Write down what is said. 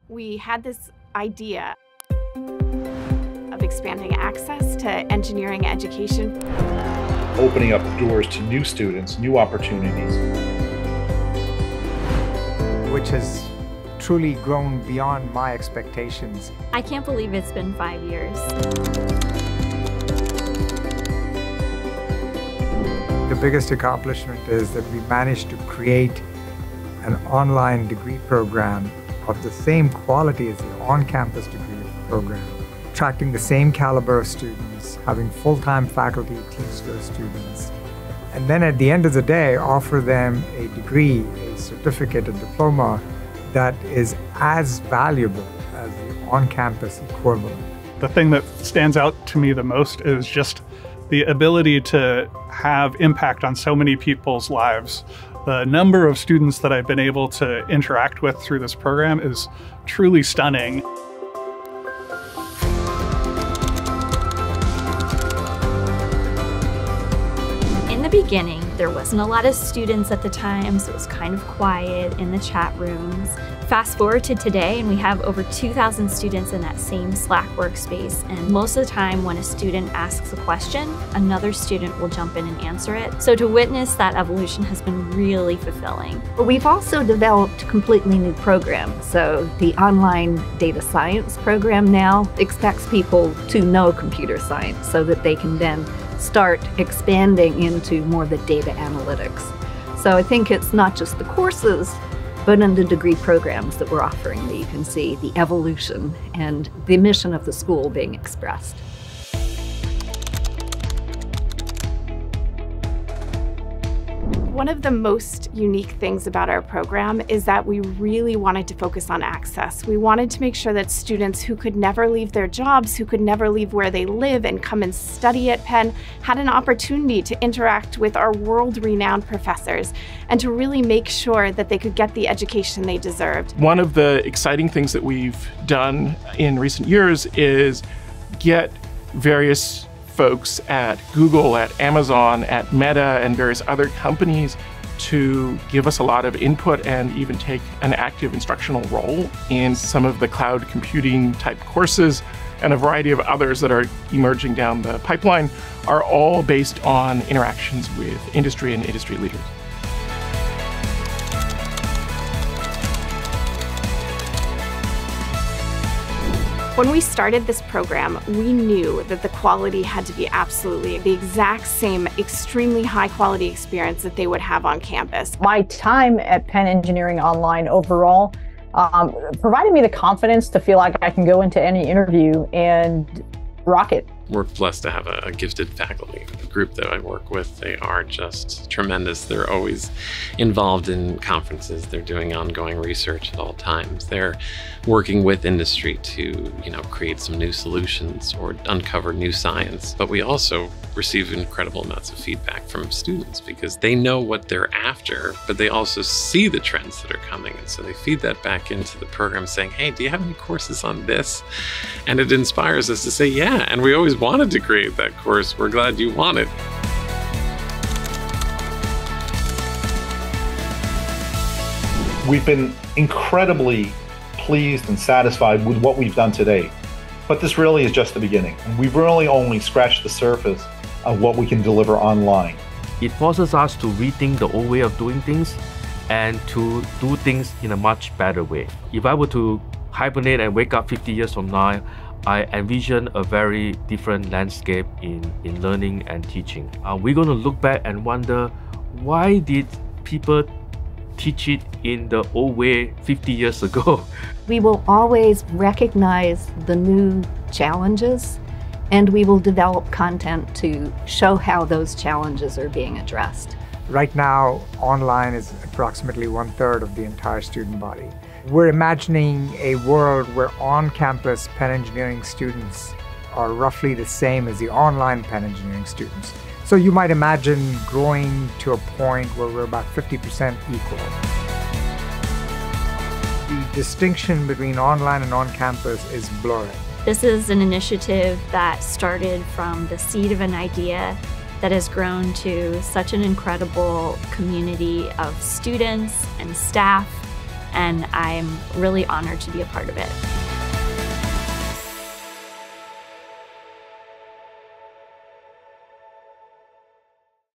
we had this idea of expanding access to engineering education. Opening up doors to new students, new opportunities. Which has truly grown beyond my expectations. I can't believe it's been 5 years. The biggest accomplishment is that we managed to create an online degree program of the same quality as the on-campus degree program, attracting the same caliber of students, having full-time faculty teach those students, and then at the end of the day offer them a degree, a certificate, a diploma that is as valuable as the on-campus equivalent. The thing that stands out to me the most is just the ability to have impact on so many people's lives. The number of students that I've been able to interact with through this program is truly stunning. In the beginning, there wasn't a lot of students at the time, so it was kind of quiet in the chat rooms. Fast forward to today, and we have over 2,000 students in that same Slack workspace. And most of the time, when a student asks a question, another student will jump in and answer it. So to witness that evolution has been really fulfilling. But we've also developed completely new programs. So the online data science program now expects people to know computer science so that they can then start expanding into more of the data analytics. So I think it's not just the courses, but in the degree programs that we're offering that you can see the evolution and the mission of the school being expressed. One of the most unique things about our program is that we really wanted to focus on access. We wanted to make sure that students who could never leave their jobs, who could never leave where they live and come and study at Penn, had an opportunity to interact with our world-renowned professors and to really make sure that they could get the education they deserved. One of the exciting things that we've done in recent years is get various folks at Google, at Amazon, at Meta, and various other companies to give us a lot of input and even take an active instructional role in some of the cloud computing type courses, and a variety of others that are emerging down the pipeline are all based on interactions with industry and industry leaders. When we started this program, we knew that the quality had to be absolutely the exact same extremely high quality experience that they would have on campus. My time at Penn Engineering Online overall provided me the confidence to feel like I can go into any interview and rock it. We're blessed to have a gifted faculty. The group that I work with, they are just tremendous. They're always involved in conferences. They're doing ongoing research at all times. They're working with industry to, create some new solutions or uncover new science. But we also receive incredible amounts of feedback from students because they know what they're after, but they also see the trends that are coming. And so they feed that back into the program saying, hey, do you have any courses on this? And it inspires us to say, yeah, and we always wanted to create that course. We're glad you want it. We've been incredibly pleased and satisfied with what we've done today. But this really is just the beginning. We've really only scratched the surface of what we can deliver online. It forces us to rethink the old way of doing things and to do things in a much better way. If I were to hibernate and wake up 50 years from now, I envision a very different landscape in learning and teaching. We're going to look back and wonder, why did people teach it in the old way 50 years ago? We will always recognize the new challenges, and we will develop content to show how those challenges are being addressed. Right now, online is approximately 1/3 of the entire student body. We're imagining a world where on-campus Penn Engineering students are roughly the same as the online Penn Engineering students. So you might imagine growing to a point where we're about 50% equal. The distinction between online and on-campus is blurring. This is an initiative that started from the seed of an idea that has grown to such an incredible community of students and staff and I'm really honored to be a part of it.